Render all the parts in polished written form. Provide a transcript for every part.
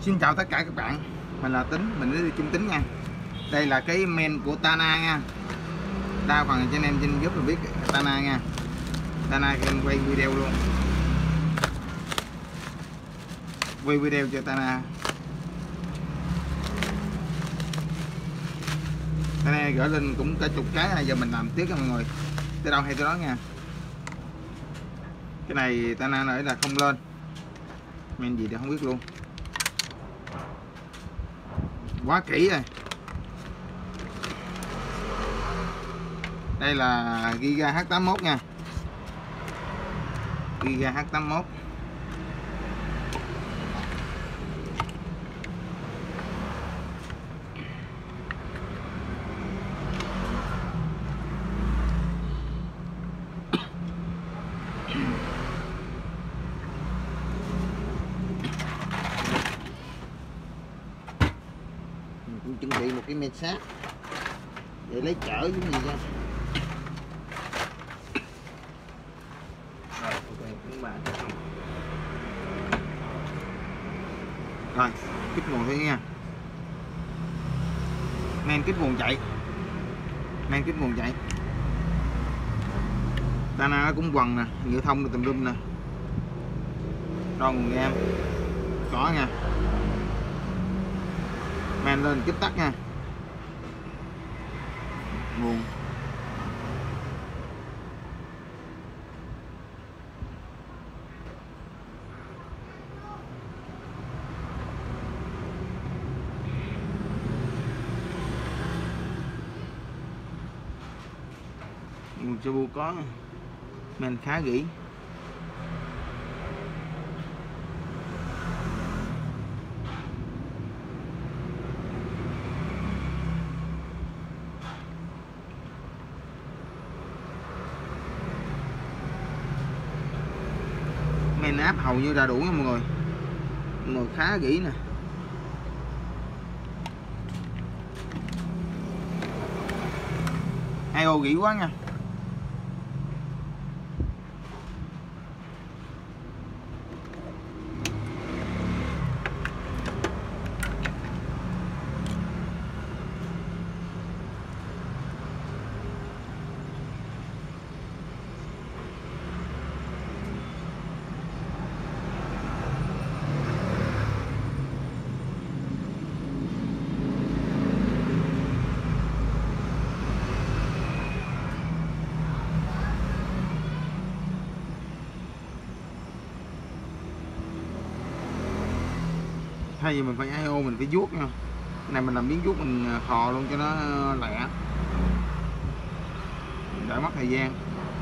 Xin chào tất cả các bạn, mình là Tính, mình đến từ Trung Tính nha. Đây là cái men của Tana nha. Đa phần cho anh em trên YouTube là biết Tana nha. Tana em quay video luôn, quay video cho Tana. Tana gửi lên cũng cả chục cái này, giờ mình làm tiếp cho mọi người. Tới đâu hay tới đó nha. Cái này Tana nói là không lên, men gì thì không biết luôn, quá kỹ rồi. Đây là Giga H81 nha, Giga H81. Mình cũng chuẩn bị một cái men sắt để lấy chở giống gì nha. Rồi, kích nguồn thôi nha. Men kích nguồn chạy, men kích nguồn chạy. Tana nó cũng quần nè, nhựa thông tùm lum nè. Đo nguồn em có nha. Men lên kích tắt nha. Nguồn nguồn cho bu có, men khá gỉ. Men áp hầu như đã đủ nha mọi người, mọi người khá gỉ nè. Hai ô gỉ quá nha. Thay vì mình phải IO mình phải vuốt nha. Cái này mình làm miếng vuốt mình khò luôn cho nó lẹ, đỡ mất thời gian.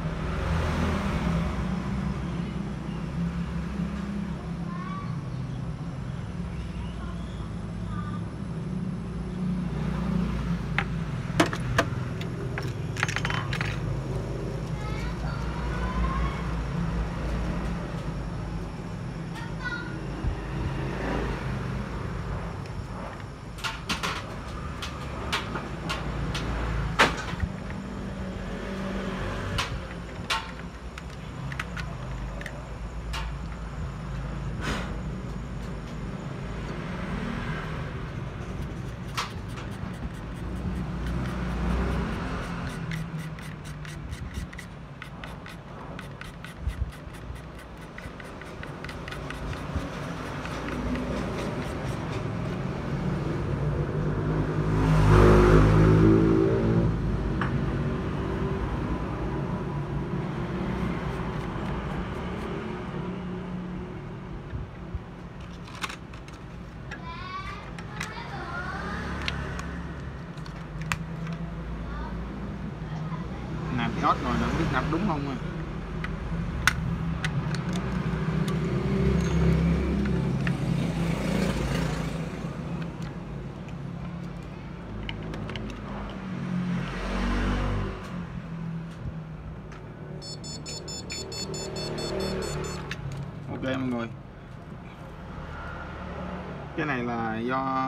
Nạp chót rồi, nó không biết nạp đúng không à. Ok mọi người, cái này là do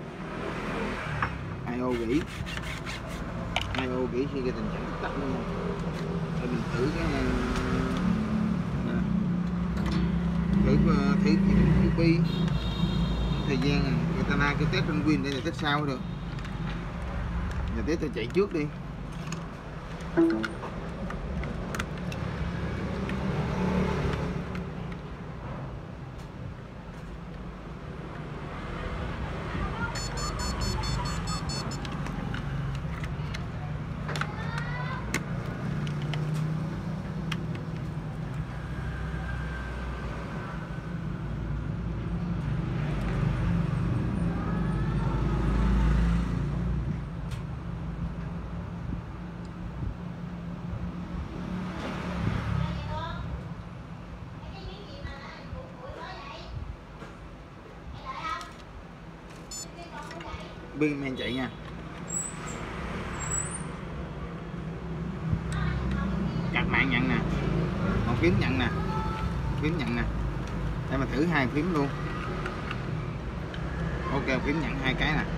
IO gỉ. IO gỉ khi cái tình trạng tắt luôn. Để mình thử cái này, thử QB thời gian này. Người ta na cái test trên Win để là test sau được. Giờ test tôi chạy trước đi. Biên men chạy nha. Cắt mạng nhận nè, một phím nhận nè, phím nhận nè. Để mà thử hai phím luôn. Ok, phím nhận hai cái nè.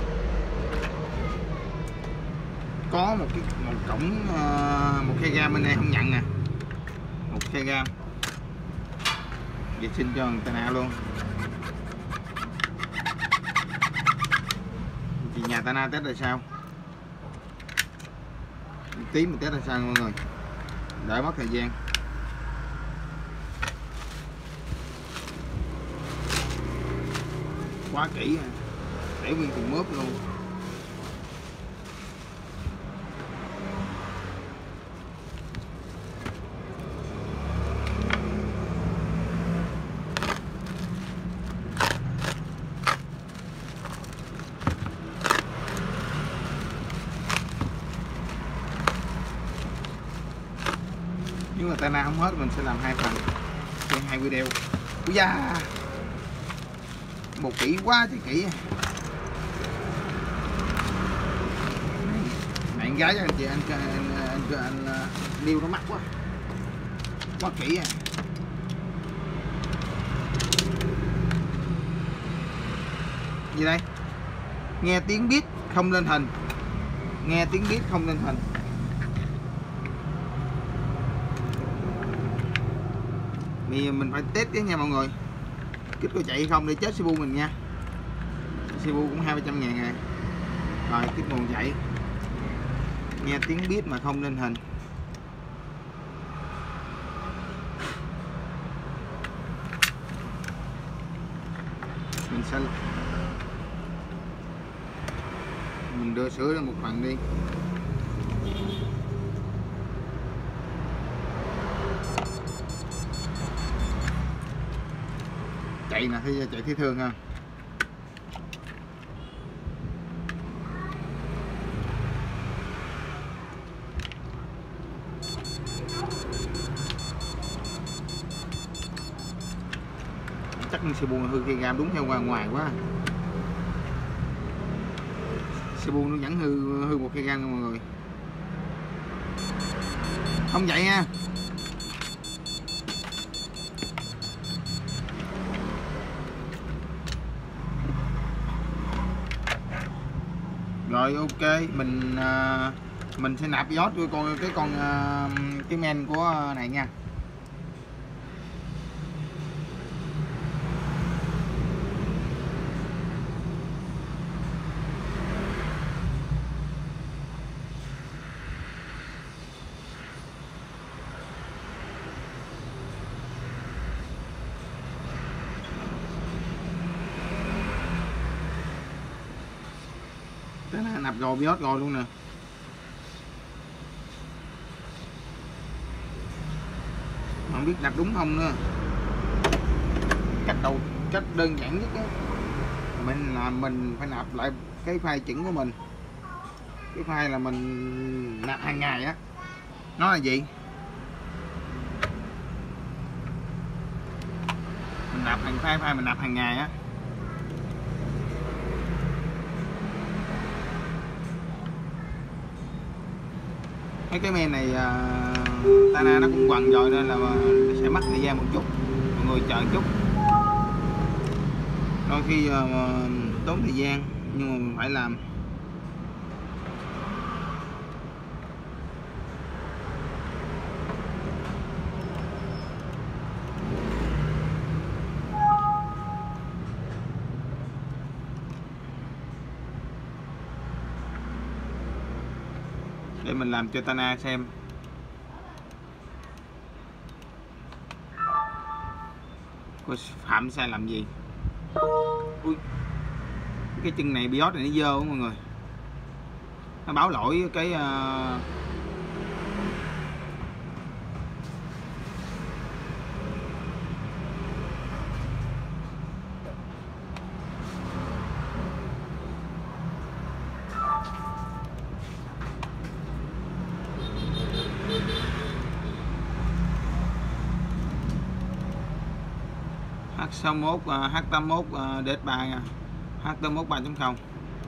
Có một cổng một khay gam bên đây không nhận nè, một khay gam. Vệ sinh cho người ta nào luôn. Chị nhà ta na test là sao? Tí mình test là sao mọi người? Đỡ mất thời gian. Quá kỹ, để nguyên cùng mớp luôn. Nhưng mà Tana không hết mình sẽ làm hai phần trên hai video. Úi da, một kỹ quá thì kỹ. Bạn gái cho anh chị, anh điêu nó mắc quá kỹ à. Gì đây? Nghe tiếng beat không lên hình, nghe tiếng beat không lên hình. Thì mình phải test chứ nha mọi người, kích có chạy không để chết Cebu mình nha. Cebu cũng 200-300 ngàn rồi. Rồi kích nguồn chạy, nghe tiếng beat mà không lên hình. Mình sẽ đưa sửa ra một phần đi. Chạy nè, thấy chạy thấy thương ha. Chắc Cebu hư cây gam đúng theo ngoài quá. Cebu nó vẫn hư một cây gam nha mọi người. Không vậy nha. Rồi ok, mình sẽ nạp iốt vô cái men của này nha. Nạp rồi biốt rồi luôn nè. Không biết nạp đúng không nữa. Cách đơn giản nhất đó, mình phải nạp lại cái file chuẩn của mình. Cái file là mình nạp hàng ngày á. Nó là gì? Mình nạp hàng file mình nạp hàng ngày á. Cái men này Tana nó cũng quằn rồi nên là sẽ mất thời gian một chút, mọi người chờ một chút. Đôi khi tốn thời gian nhưng mà mình phải làm. để mình làm cho Tana xem. Coi phạm sai làm gì. Ui, cái chân này BIOS này nó dơ mọi người, nó báo lỗi cái H61 H81 DS3 nha, H81 3.0.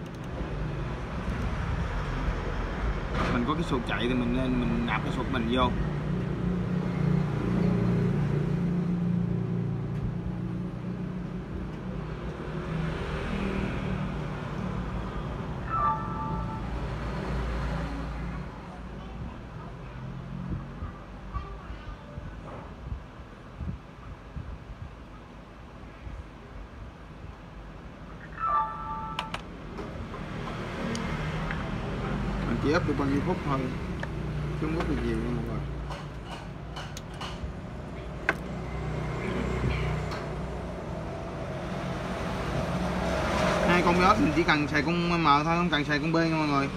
Mình có cái suột chạy thì mình nên mình nạp cái suột mình vô. Chỉ ấp được bao nhiêu phút thôi chứ không ấp được nhiều nha mọi người. Hai con BIOS mình chỉ cần xài con M thôi, không cần xài con B nha mọi người.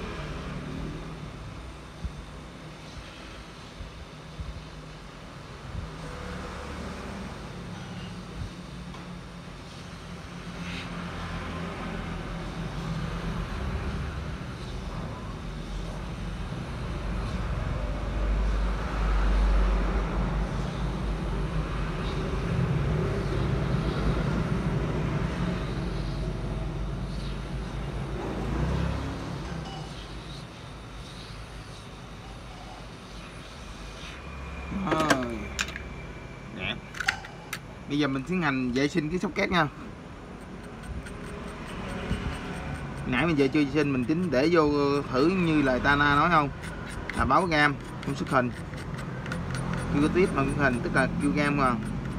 Đẹp. Bây giờ mình tiến hành vệ sinh cái socket nha. Nãy mình về chưa vệ sinh, mình tính để vô thử như lời Tana nói không, là báo gam công suất hình, kêu tiếp mà công suất hình tức là kêu gam mà.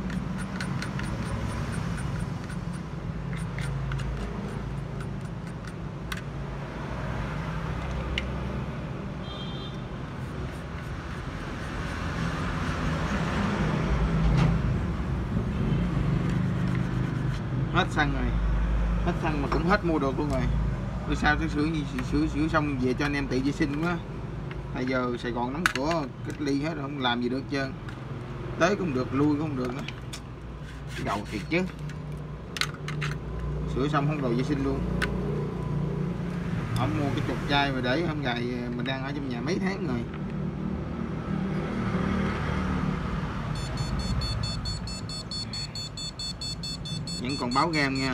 Hết xăng rồi, hết xăng mà cũng hết mua được luôn rồi. Rồi sao tôi sửa xong về cho anh em tự vệ sinh quá. Bây giờ Sài Gòn đóng cửa cách ly hết rồi, không làm gì được trơn, tới cũng được lui cũng không được nữa, đầu thiệt chứ. Sửa xong không đồ vệ sinh luôn. Ông mua cái chục chai mà để hôm ngày mình đang ở trong nhà mấy tháng rồi. Vẫn còn báo gam nha.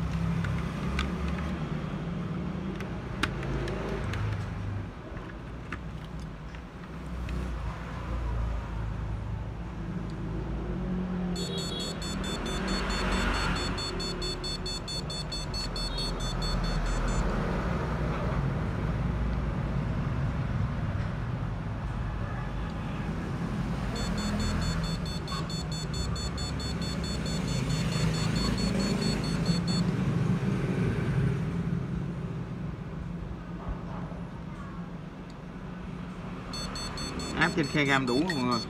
Áp trên khe gam đủ mọi người.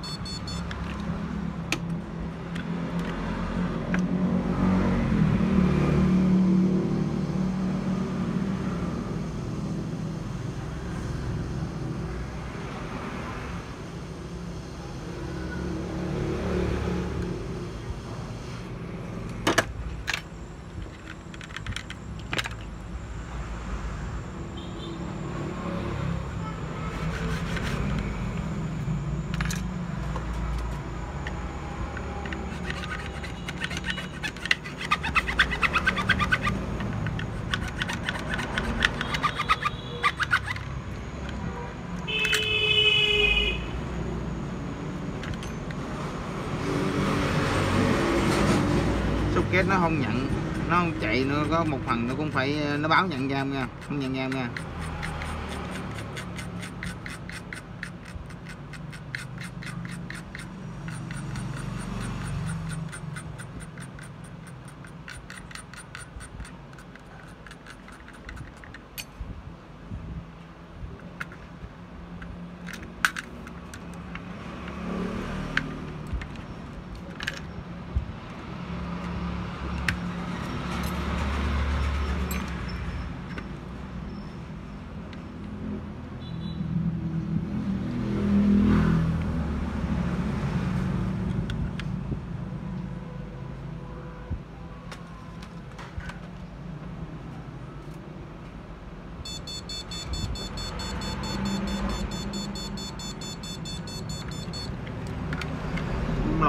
Socket nó không nhận, nó không chạy, nó có một phần nó cũng phải nó báo nhận gam nha, không nhận gam nha.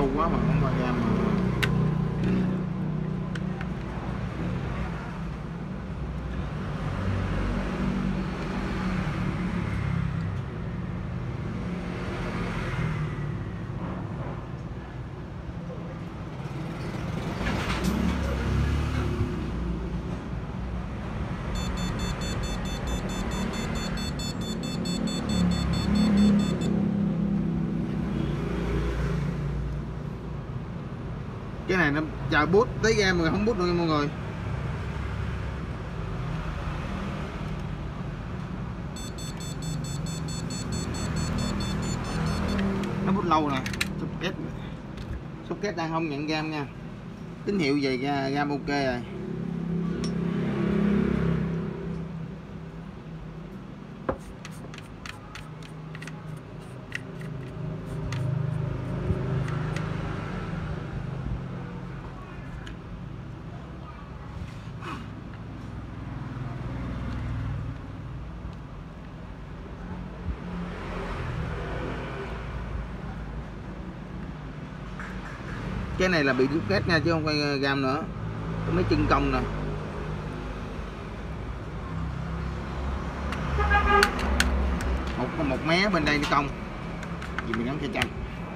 lâu quá mà không qua gam mà. Cái này nó chờ bút tới gam mà không bút được nha mọi người. Nó bút lâu nè. Socket đang không nhận gam nha, tín hiệu về gam ok rồi. Cái này là bị đứt kết nha chứ không phải gam nữa. Có mấy chân cong nè. Một mé bên đây nó cong. Vì mình gắn cây chanh.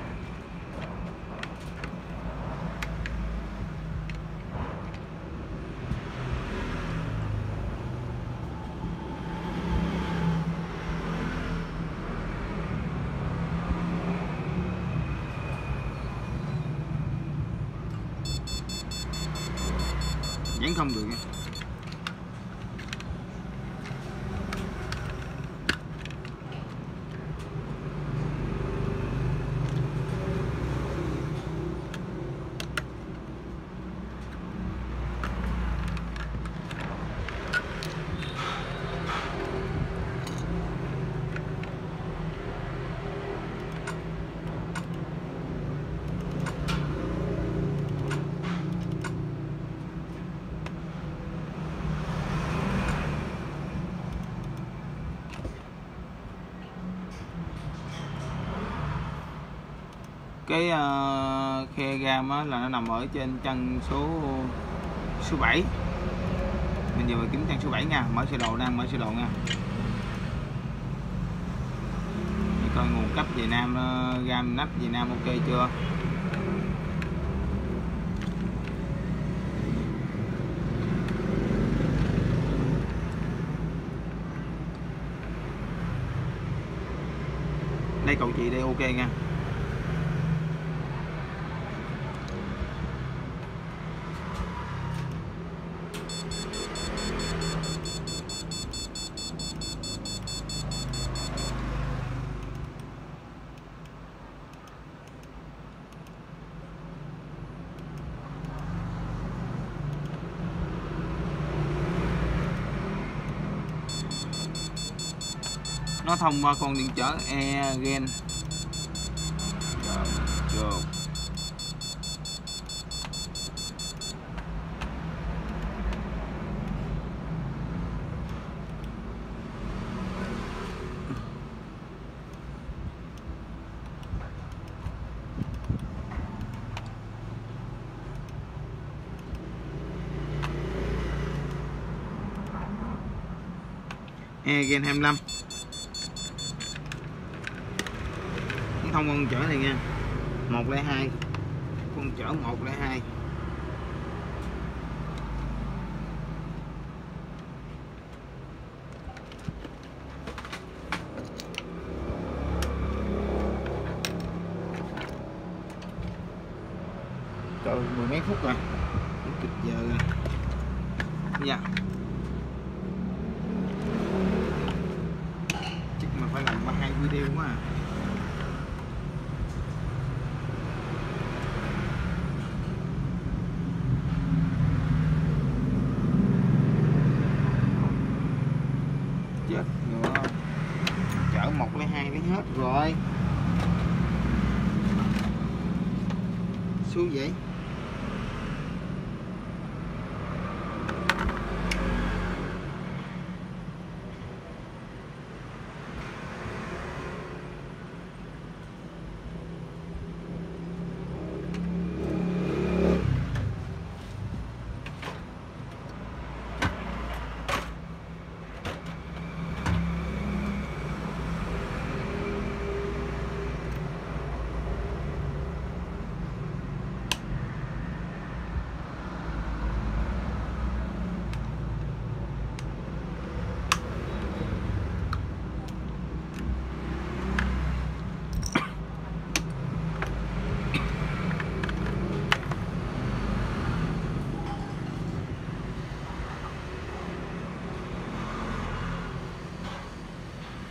Vẫn không được nha. Cái khe gam á, là nó nằm ở trên chân số 7. Mình giờ mình kiếm chân số 7 nha, mở sơ đồ, đang mở sơ đồ nha. Để coi nguồn cấp về nam, gam nắp về nam ok chưa. Đây cậu chị đây ok nha. Nó thông qua con điện trở e-gen. E-gen 25. Thông con chở này nha, 102, con chở 102. Trời, mười mấy phút rồi, kịp giờ rồi. Dạ. Chắc mà phải làm 2 video quá à. Chết nữa, chở 102 lấy hết rồi. Xuống vậy.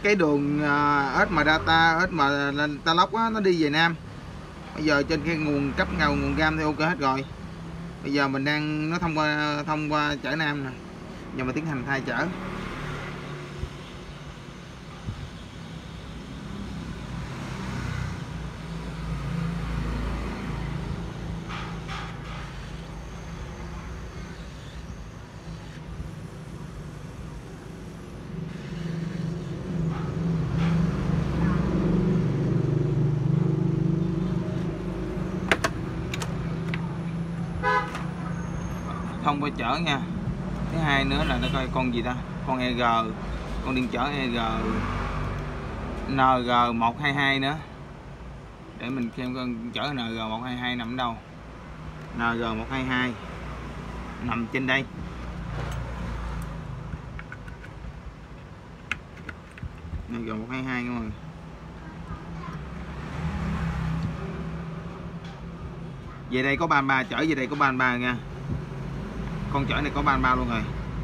cái đường SM Data, SM Taloc á, nó đi về Nam. Bây giờ trên cái nguồn cấp nguồn cam thì ok hết rồi. Bây giờ mình đang nó thông qua chở Nam nè. Giờ mình tiến hành thay chở. Không có chở nha. Thứ hai nữa là nó coi con gì ta, con EG, con điện chở EG NG122 nữa, để mình xem con chở NG122 nằm ở đâu. NG122 nằm trên đây. NG122 các bạn. Về đây có 33, chở về đây có 33 nha. Con chở này có 33 luôn rồi.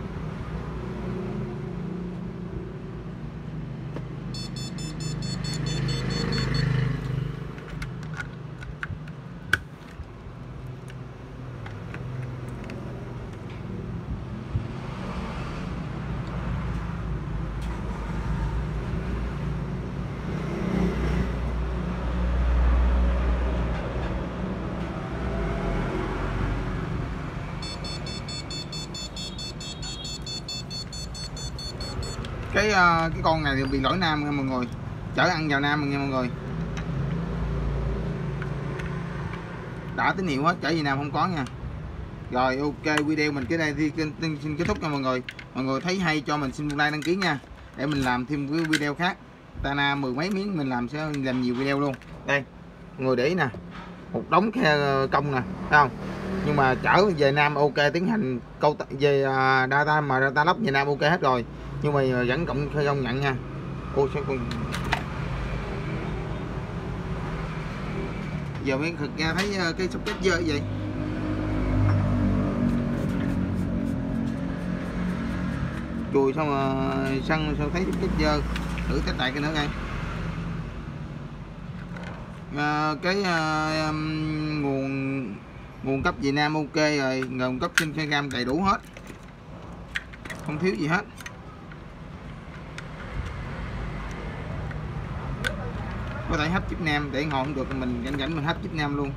Cái con này thì bị lỗi Nam nha mọi người, chở ăn vào Nam nha mọi người. Đã tín hiệu hết, chở về Nam không có nha. Rồi ok, video mình cái đây thì xin kết thúc nha mọi người. Mọi người thấy hay cho mình xin like đăng ký nha, để mình làm thêm cái video khác. Tana 10 mấy miếng mình sẽ làm nhiều video luôn. Đây mọi người để ý nè, một đống khe công nè, thấy không? Nhưng mà chở về Nam ok, tiến hành câu về data mà data lóc về Nam ok hết rồi, nhưng mà vẫn công nhận nha. Ôi sao con giờ mới thực ra thấy cái socket dơ vậy. Chùi xong mà xăng sao thấy socket dơ, thử test lại cái nữa coi. Nguồn cấp Việt Nam ok rồi, nguồn cấp trên xe gam đầy đủ hết, không thiếu gì hết. Có thể hấp chip Nam, để ngồi không được mình rảnh mình hấp chip Nam luôn.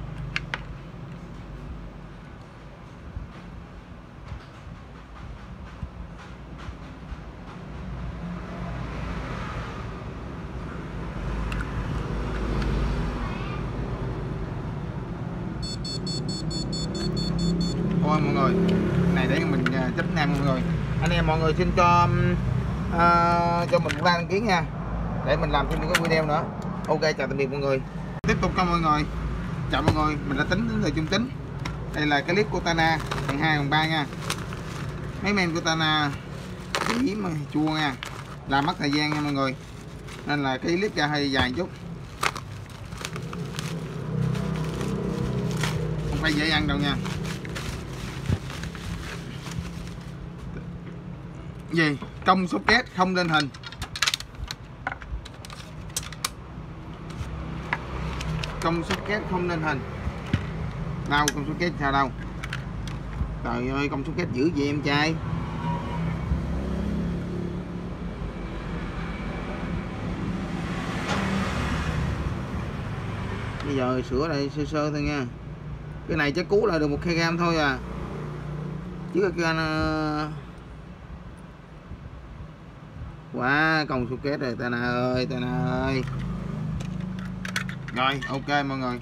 Thôi mọi người, này để mình chấp Nam mọi người. Anh em mọi người xin cho mình like đăng ký nha, để mình làm thêm những cái video nữa. Ok, chào tạm biệt mọi người. Tiếp tục cho mọi người. Chào mọi người, mình đã tính lời chung tính. Đây là cái clip của Tana phần 2 phần 3 nha. Mấy men của Tana chỉ mà chua nha, làm mất thời gian nha mọi người, nên là cái clip ra hơi dài một chút, không phải dễ ăn đâu nha. Gì công socket không lên hình, công socket không lên hình đâu, công socket sao đâu. Trời ơi, công socket dữ vậy em trai. Bây giờ sửa lại sơ sơ thôi nha. Cái này chắc cứu lại được 1 kg thôi à, chứ cái quá công socket rồi Tana ơi, Tana ơi. Rồi ok mọi người.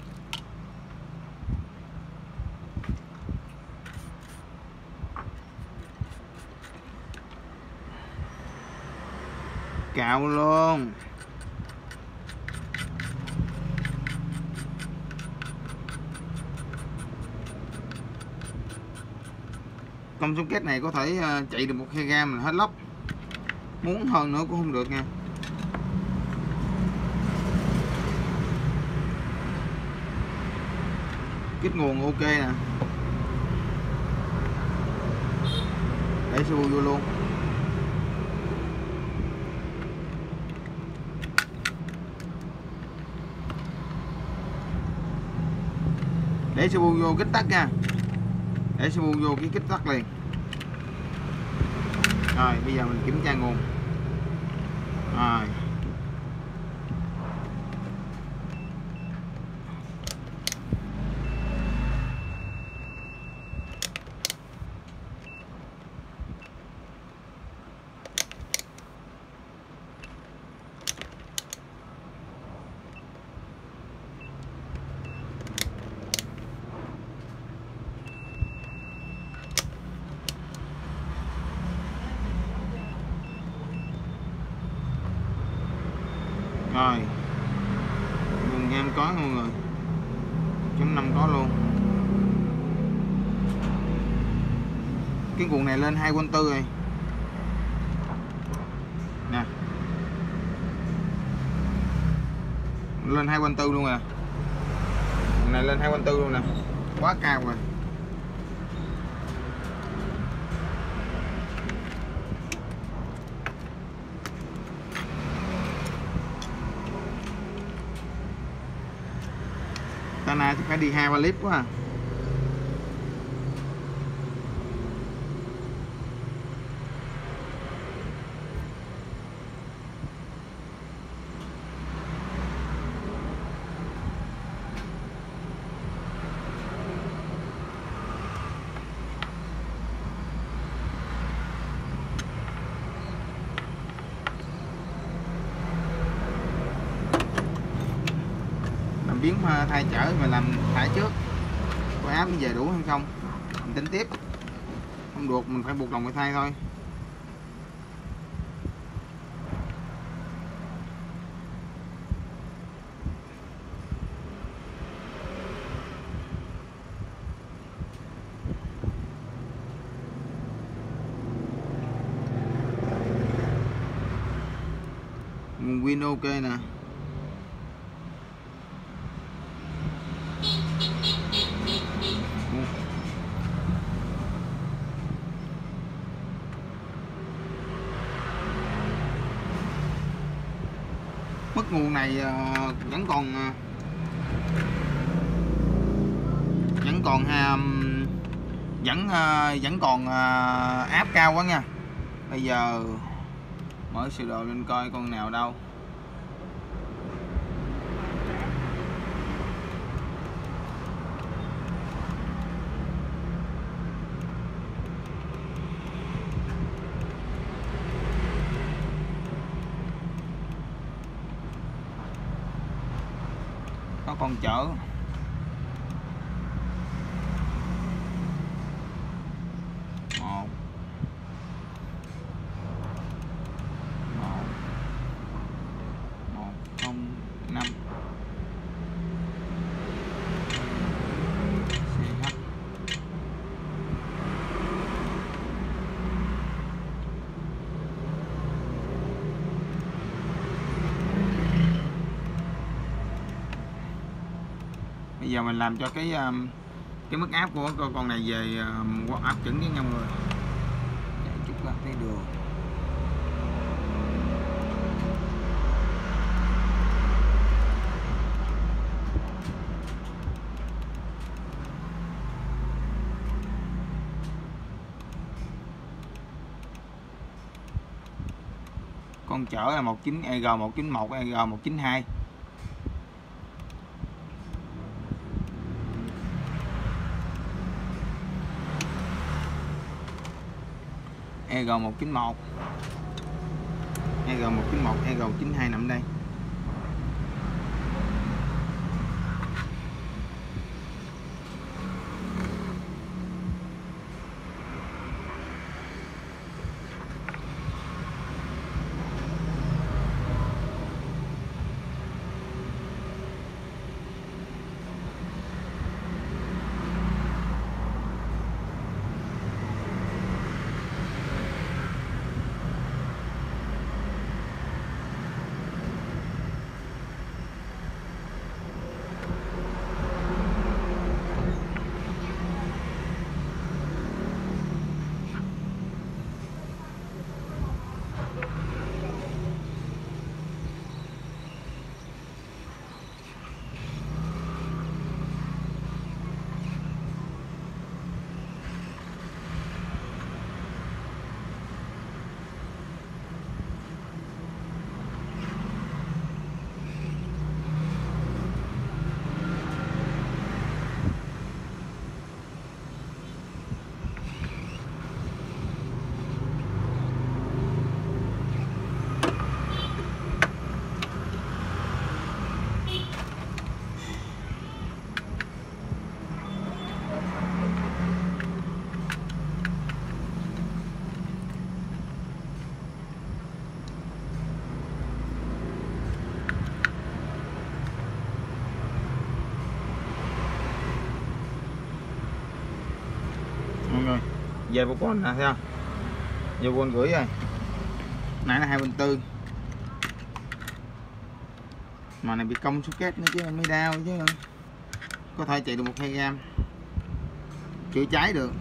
Cạo luôn. Công socket này có thể chạy được 1 kg là hết lốc, muốn hơn nữa cũng không được nha. Kích nguồn ok nè, để sư vô luôn. Để xe bu vô kích tắt nha, để xe bu vô cái kích tắt liền. Rồi bây giờ mình kiểm tra nguồn. Rồi rồi nguồn game có mọi người, 1.5 có luôn. Cái nguồn này lên 2.4 rồi nè, lên 2.4 luôn à, nguồn này lên 2.4 luôn nè, quá cao rồi. Tana thì phải đi 2-3 clip quá à. Biến thay chở mình làm thải trước, coi áp về đủ hay không mình tính tiếp, không được mình phải buộc lòng phải thay thôi. Nguồn pin ok nè. Mất nguồn này vẫn còn áp cao quá nha. Bây giờ mở sơ đồ lên coi con nào đâu. Có con chở bây giờ mình làm cho cái mức áp của con này về áp chuẩn với nhau rồi. Chạy chút là thấy được. Con chở là 19 EG 191 EG 192. EG 191 EG 191 EG 192 nằm đây. về vô con nè, thấy không? Vô con gửi rồi. Nãy là 2/4. Mà này bị cong socket nữa chứ mới đau chứ. Có thể chạy được 1-2 gram. Chữa cháy được.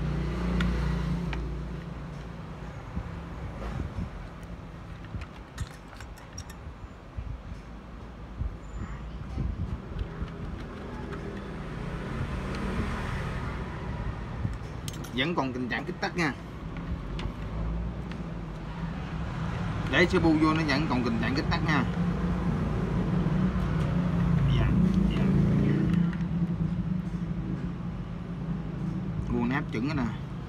Vẫn còn tình trạng kích tắc nha. Để sơ bu vô nó vẫn còn tình trạng kích tắc nha. Nguồn nắp chuẩn cái nè.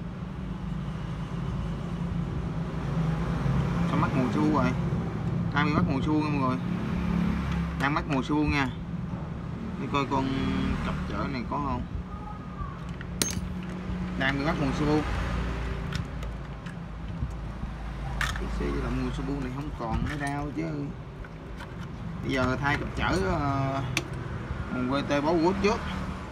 Sao mắc mùi sơ bu rồi? Đang bị mắc mùi sơ bu nha mọi người. Đang mắc mùi sơ bu nha. Đi coi con cặp chở này có không. Đang bị mắc mùi sơ bu. Xe là mùi sơ bu này không còn mới đau chứ. Bây giờ thay cặp chở nguồn VT báo quất trước.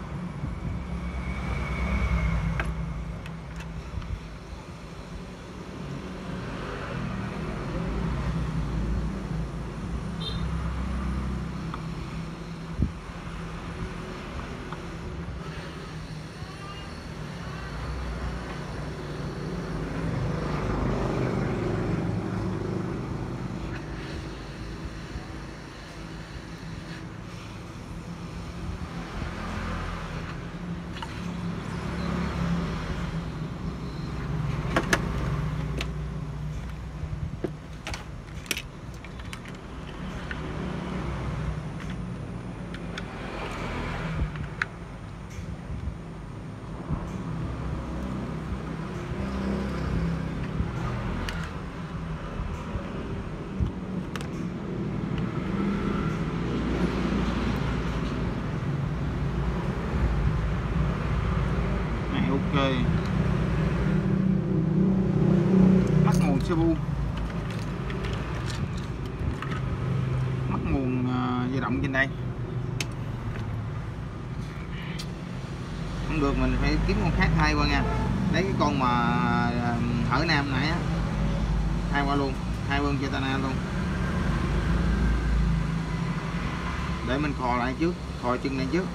Ok. Mắc nguồn sơ bu. Mắc nguồn dao động trên đây. Không được mình phải kiếm con khác thay qua nha. Lấy cái con mà hở nam nãy á. Thay qua luôn, thay luôn Chetana luôn. Để mình khò lại trước, khò chân này trước.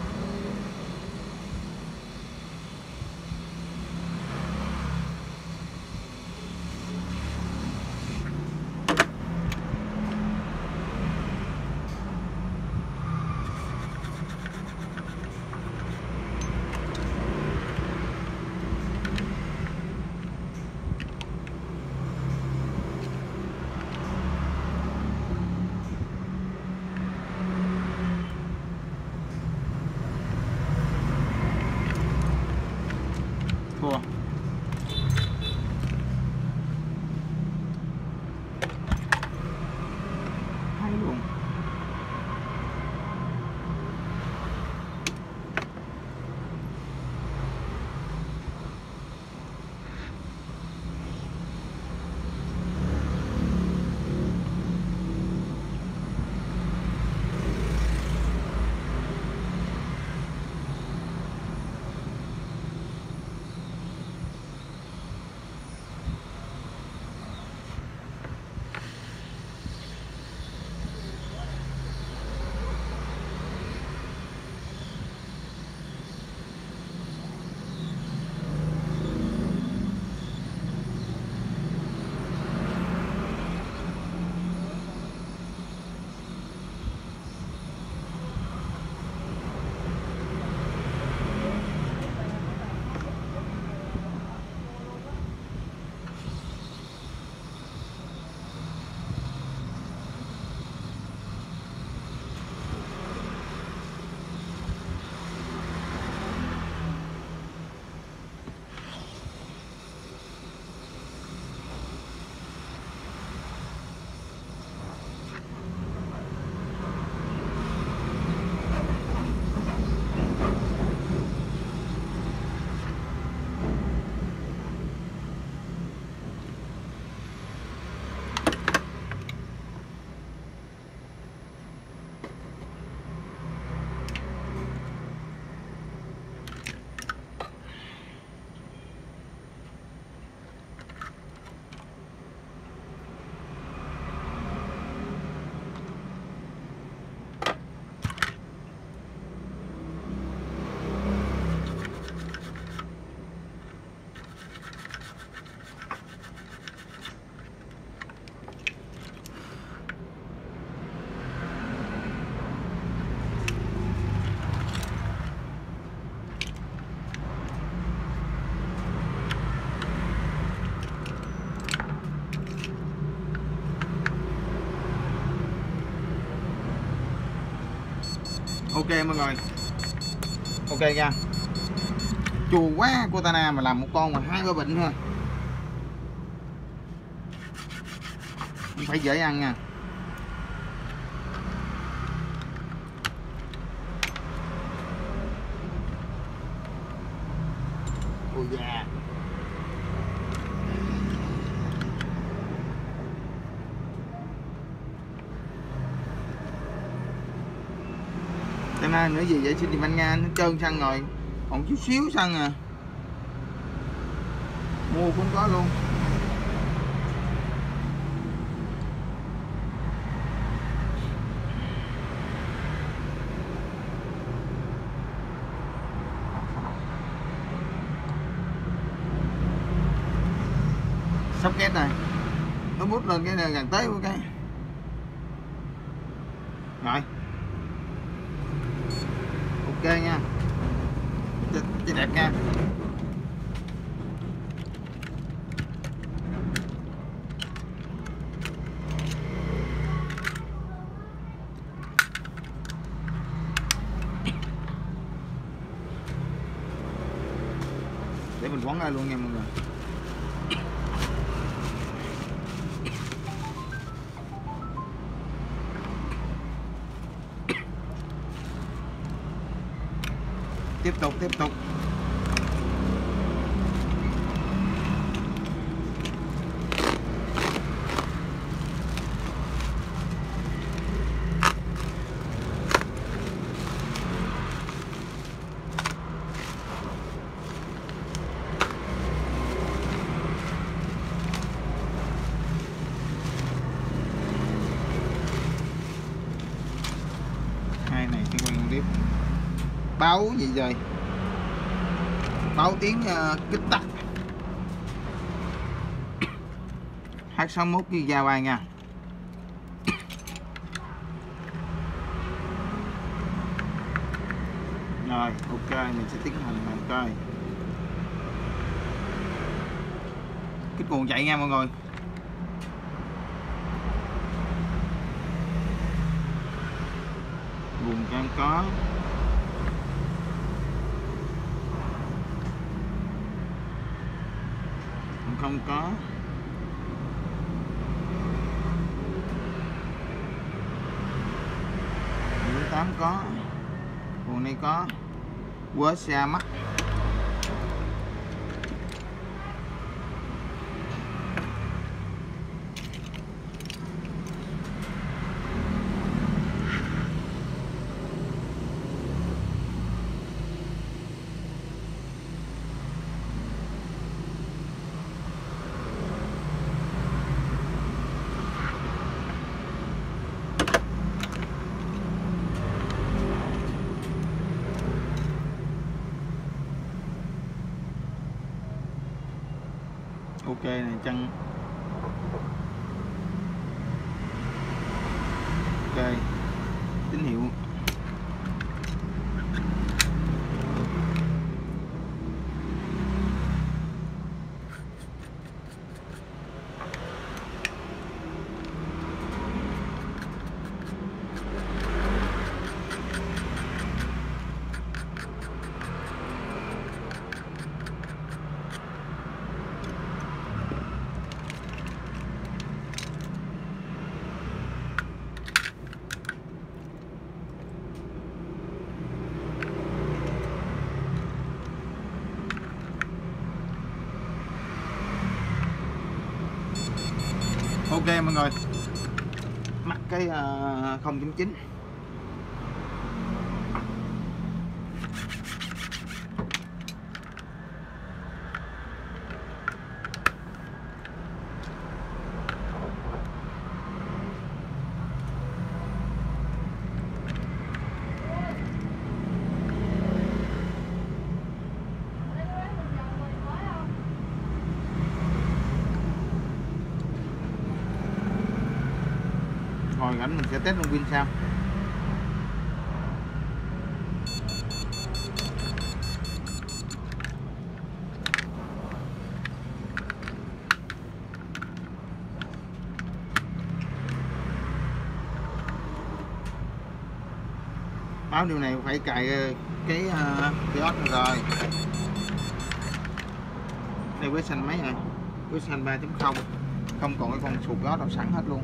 Ok mọi người, ok nha. Chù quá Cortana mà làm một con mà 2-3 bệnh thôi, không phải dễ ăn nha. Ôi da. Cho nên nữa gì vậy, xin anh Nga nó trơn xăng rồi, còn chút xíu xăng à, mua cũng có luôn. Sắp két này, nó bút lên cái này gần tới một cái rồi. Ok nha, chơi đẹp nha. Để mình quấn ra luôn nha mọi người. Tiếp tục hai này cái quay tiếp báo gì rồi, báo tiếng kích tắt. H61 GB nha. Rồi ok, mình sẽ tiến hành làm coi cái cuồng chạy nha mọi người. Nguồn cam có, không có. Nguồn 8 có, nguồn này có. Quớ xa mắt. Ok này chân. Ok tín hiệu. Ok mọi người, mắc cái 0.9. Hồi rảnh mình sẽ test luôn pin sao. báo điều này phải cài cái diode này rồi. Đây với xanh mấy rồi, với xanh 3.0 không còn cái con sụt gió đâu, sẵn hết luôn.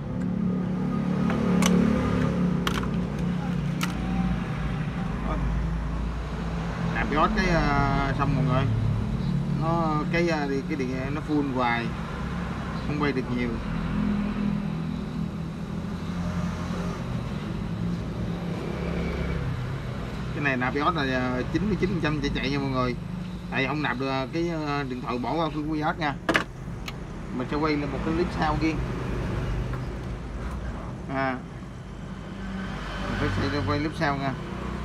Nạp diode cái xong mọi người, nó cái điện nó full hoài, không quay được nhiều. Cái này nạp diode là 99% chạy nha mọi người. Tại không nạp được cái điện thoại bỏ qua cái diode nha. Mình sẽ quay lên một cái clip sau riêng. Mình phải quay clip sau nha.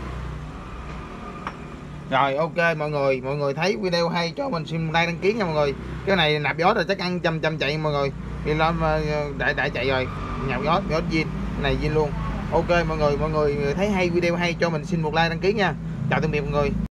Rồi ok mọi người thấy video hay cho mình xin like đăng ký nha mọi người. Cái này nạp diode là chắc ăn trăm chạy mọi người. Đi lên đại chạy rồi, nhào diode zin, này zin luôn. Ok mọi người thấy hay video hay cho mình xin một like đăng ký nha. Chào tạm biệt mọi người.